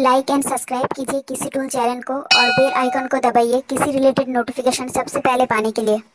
Like and subscribe कीजिए कृषि टूल चैनल को और बेल आइकन को दबाइए कृषि रिलेटेड नोटिफिकेशन सबसे पहले पाने के लिए।